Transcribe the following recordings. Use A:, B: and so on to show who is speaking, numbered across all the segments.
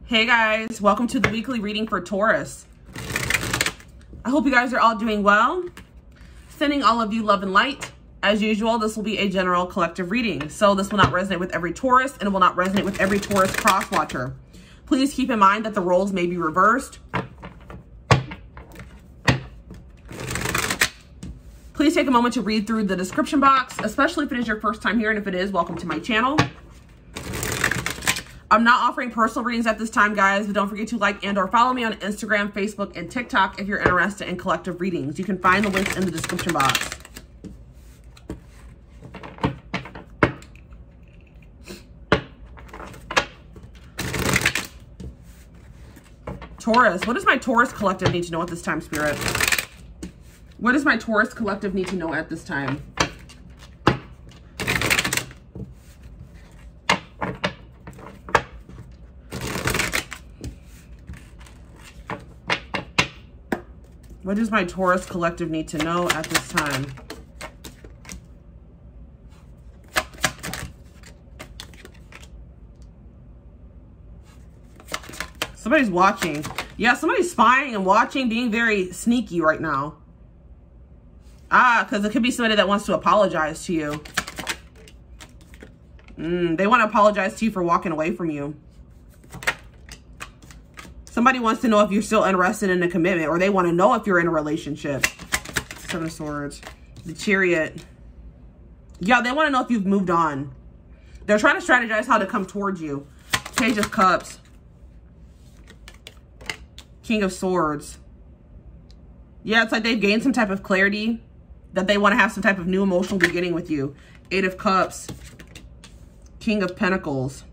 A: Hey guys, welcome to the weekly reading for Taurus. I hope you guys are all doing well. Sending all of you love and light. As usual, this will be a general collective reading. So this will not resonate with every Taurus and it will not resonate with every Taurus cross watcher. Please keep in mind that the roles may be reversed. Please take a moment to read through the description box, especially if it is your first time here, and if it is, welcome to my channel. I'm not offering personal readings at this time, guys, but don't forget to like and or follow me on Instagram, Facebook, and TikTok if you're interested in collective readings. You can find the links in the description box. Taurus, what does my Taurus collective need to know at this time, Spirit? What does my Taurus collective need to know at this time? What does my Taurus collective need to know at this time? Somebody's watching. Yeah, somebody's spying and watching, being very sneaky right now. Because it could be somebody that wants to apologize to you. They want to apologize to you for walking away from you. Somebody wants to know if you're still interested in a commitment, or they want to know if you're in a relationship. Seven of Swords. The Chariot. Yeah, they want to know if you've moved on. They're trying to strategize how to come towards you. Page of Cups. King of Swords. Yeah, it's like they've gained some type of clarity, that they want to have some type of new emotional beginning with you. Eight of Cups. King of Pentacles.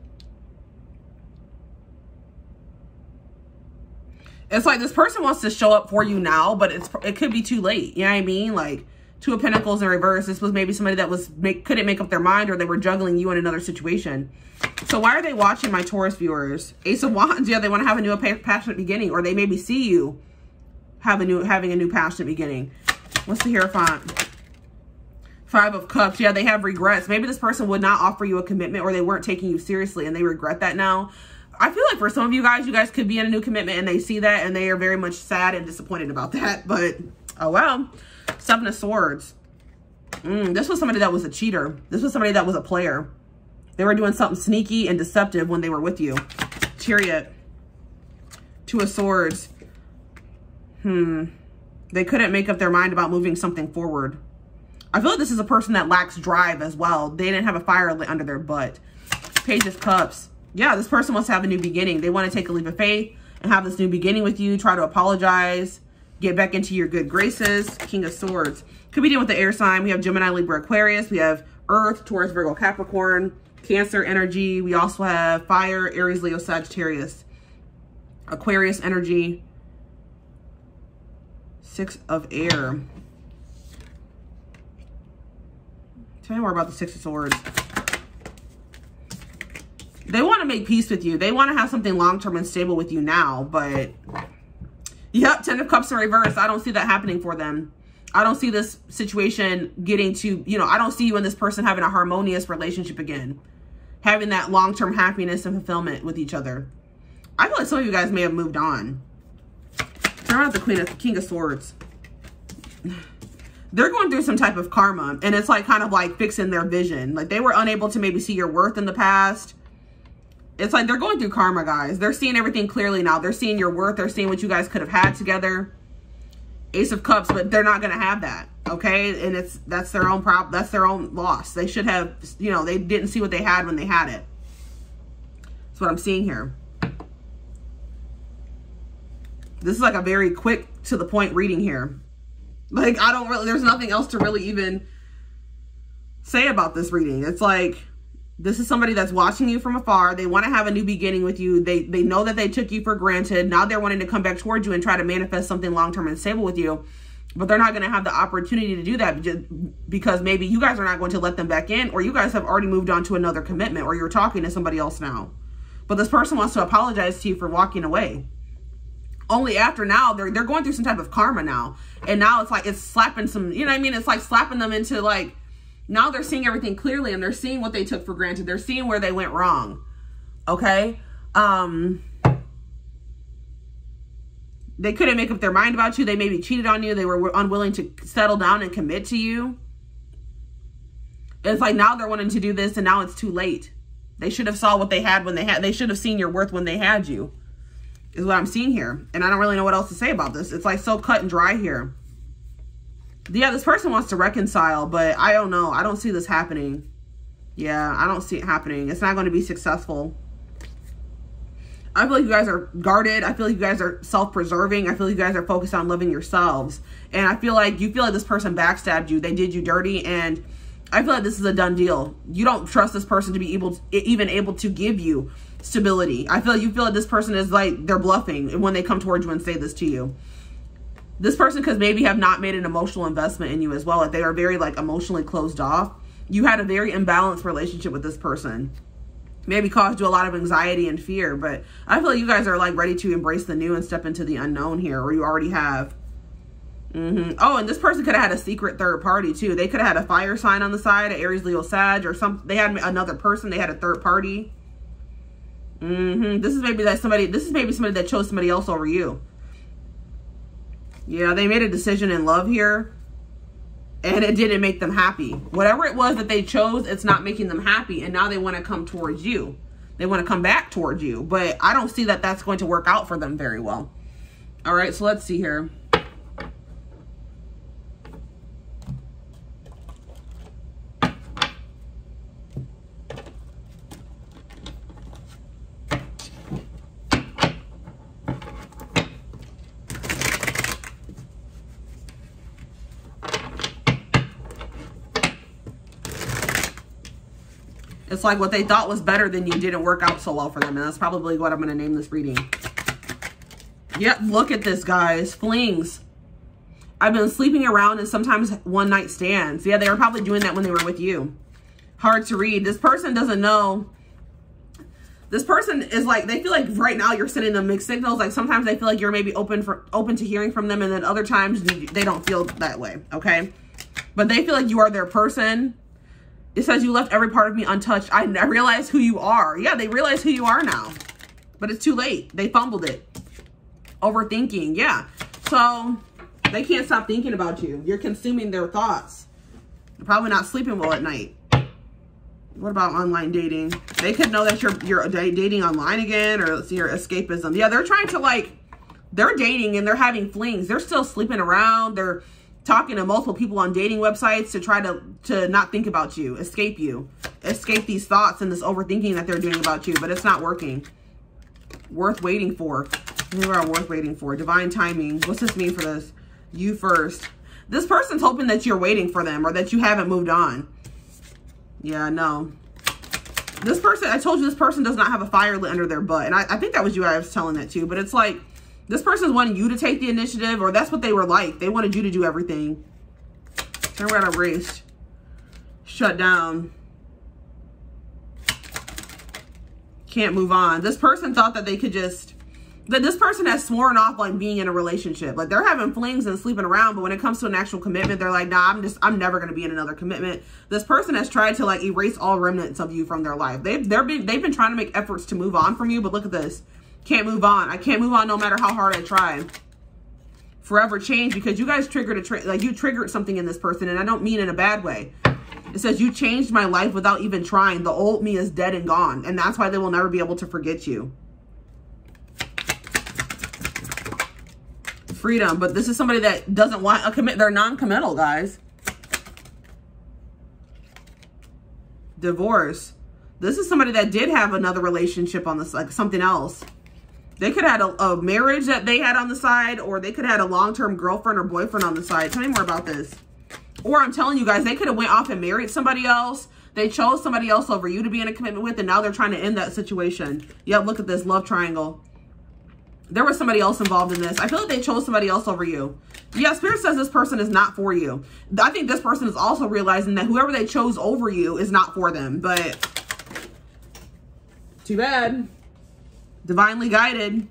A: It's like this person wants to show up for you now, but it could be too late. You know what I mean? Like, Two of Pentacles in reverse. This was maybe somebody that couldn't make up their mind, or they were juggling you in another situation. So why are they watching, my Taurus viewers? Ace of Wands. Yeah, they want to have a new passionate beginning, or they maybe see you having a new passionate beginning. What's the Hierophant? Five of Cups. Yeah, they have regrets. Maybe this person would not offer you a commitment, or they weren't taking you seriously and they regret that now. I feel like for some of you guys could be in a new commitment and they see that and they are very much sad and disappointed about that. But, oh well. Seven of Swords. This was somebody that was a cheater. This was somebody that was a player. They were doing something sneaky and deceptive when they were with you. Chariot. Two of Swords. They couldn't make up their mind about moving something forward. I feel like this is a person that lacks drive as well. They didn't have a fire lit under their butt. Page of Cups. Yeah, this person wants to have a new beginning. They want to take a leap of faith and have this new beginning with you. Try to apologize. Get back into your good graces. King of Swords. Could be dealing with the air sign. We have Gemini, Libra, Aquarius. We have Earth, Taurus, Virgo, Capricorn. Cancer energy. We also have Fire, Aries, Leo, Sagittarius. Aquarius energy. Six of Air. Tell me more about the Six of Swords. They want to make peace with you. They want to have something long-term and stable with you now, but yep, Ten of Cups in reverse. I don't see that happening for them. I don't see this situation getting to, I don't see you and this person having a harmonious relationship again. Having that long-term happiness and fulfillment with each other. I feel like some of you guys may have moved on. Turn out the King of Swords. They're going through some type of karma, and it's like kind of like fixing their vision. Like they were unable to maybe see your worth in the past. It's like they're going through karma, guys. They're seeing everything clearly now. They're seeing your worth. They're seeing what you guys could have had together. Ace of Cups, but they're not going to have that, okay? And that's their own problem. That's their own loss. They should have, they didn't see what they had when they had it. That's what I'm seeing here. This is like a very quick, to the point reading here. Like, there's nothing else to really even say about this reading. It's like, this is somebody that's watching you from afar. They want to have a new beginning with you. They know that they took you for granted. Now they're wanting to come back towards you and try to manifest something long-term and stable with you. But they're not going to have the opportunity to do that because maybe you guys are not going to let them back in, or you guys have already moved on to another commitment, or you're talking to somebody else now. But this person wants to apologize to you for walking away. Only after now, they're going through some type of karma now. And now it's like, it's slapping some, you know what I mean? It's like slapping them into like, now they're seeing everything clearly and they're seeing what they took for granted. They're seeing where they went wrong. Okay. They couldn't make up their mind about you. They maybe cheated on you. They were unwilling to settle down and commit to you. It's like now they're wanting to do this and now it's too late. They should have saw what they had when they should have seen your worth when they had you, is what I'm seeing here. And I don't really know what else to say about this. It's like so cut and dry here. Yeah, this person wants to reconcile, but I don't know. I don't see this happening. Yeah, I don't see it happening. It's not going to be successful. I feel like you guys are guarded. I feel like you guys are self-preserving. I feel like you guys are focused on loving yourselves. And I feel like you feel like this person backstabbed you. They did you dirty. And I feel like this is a done deal. You don't trust this person to be even able to give you stability. I feel like you feel like this person is like they're bluffing when they come towards you and say this to you. This person could maybe have not made an emotional investment in you as well. Like they are very like emotionally closed off. You had a very imbalanced relationship with this person. Maybe caused you a lot of anxiety and fear, but I feel like you guys are like ready to embrace the new and step into the unknown here, or you already have. Oh, and this person could have had a secret third party too. They could have had a fire sign on the side, an Aries, Leo, Sag, or some. They had another person. They had a third party. This is maybe somebody that chose somebody else over you. Yeah, they made a decision in love here. And it didn't make them happy. Whatever it was that they chose, it's not making them happy. And now they want to come towards you. They want to come back towards you. But I don't see that that's going to work out for them very well. All right, so let's see here. It's like what they thought was better than you didn't work out so well for them. And that's probably what I'm going to name this reading. Yep, look at this, guys. Flings. I've been sleeping around and sometimes one night stands. Yeah, they were probably doing that when they were with you. Hard to read. This person doesn't know. This person is like, they feel like right now you're sending them mixed signals. Like sometimes they feel like you're maybe open to hearing from them. And then other times they don't feel that way. Okay. But they feel like you are their person. It says you left every part of me untouched. I realize who you are. Yeah, they realize who you are now. But it's too late. They fumbled it. Overthinking. Yeah. So they can't stop thinking about you. You're consuming their thoughts. They're probably not sleeping well at night. What about online dating? They could know that you're dating online again, or let's see, your escapism. Yeah, they're trying to like, they're dating and they're having flings. They're still sleeping around. They're talking to multiple people on dating websites to try to not think about you, escape these thoughts and this overthinking that they're doing about you, but it's not working. Worth waiting for. Who are worth waiting for? Divine timing. What's this mean for this? You first. This person's hoping that you're waiting for them or that you haven't moved on. Yeah, no. This person, I told you this person does not have a fire lit under their butt. And I think that was you I was telling that to, but it's like, this person's wanting you to take the initiative, or that's what they were like. They wanted you to do everything. Turn around, erased. Shut down. Can't move on. This person thought that they could just, that this person has sworn off like being in a relationship. Like they're having flings and sleeping around, but when it comes to an actual commitment, they're like, nah, I'm never going to be in another commitment. This person has tried to like erase all remnants of you from their life. They've been trying to make efforts to move on from you, but look at this. Can't move on. I can't move on no matter how hard I try. Forever change, because you guys triggered you triggered something in this person, and I don't mean in a bad way. It says you changed my life without even trying. The old me is dead and gone, and that's why they will never be able to forget you. Freedom, but this is somebody that doesn't want a commit. They're non-committal, guys. Divorce. This is somebody that did have another relationship on this, like something else. They could have had a marriage that they had on the side, or they could have had a long-term girlfriend or boyfriend on the side. Tell me more about this. Or I'm telling you guys, they could have went off and married somebody else. They chose somebody else over you to be in a commitment with, and now they're trying to end that situation. Yep, look at this love triangle. There was somebody else involved in this. I feel like they chose somebody else over you. Yeah, Spirit says this person is not for you. I think this person is also realizing that whoever they chose over you is not for them, but too bad. Divinely guided.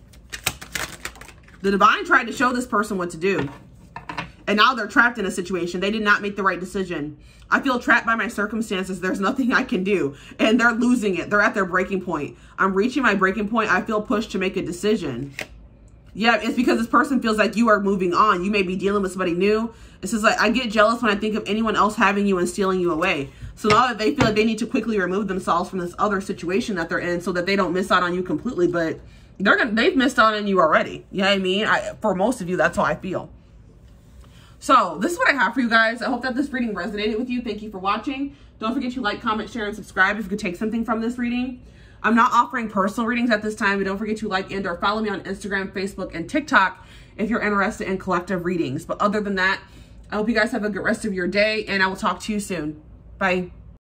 A: The divine tried to show this person what to do. And now they're trapped in a situation. They did not make the right decision. I feel trapped by my circumstances. There's nothing I can do. And they're losing it. They're at their breaking point. I'm reaching my breaking point. I feel pushed to make a decision. Yeah, it's because this person feels like you are moving on. You may be dealing with somebody new. It's just like, I get jealous when I think of anyone else having you and stealing you away. So now that they feel like they need to quickly remove themselves from this other situation that they're in so that they don't miss out on you completely, but they've missed out on you already. You know what I mean? For most of you, that's how I feel. So this is what I have for you guys. I hope that this reading resonated with you. Thank you for watching. Don't forget to like, comment, share, and subscribe if you could take something from this reading. I'm not offering personal readings at this time, but don't forget to like and or follow me on Instagram, Facebook, and TikTok if you're interested in collective readings. But other than that, I hope you guys have a good rest of your day, and I will talk to you soon. Bye.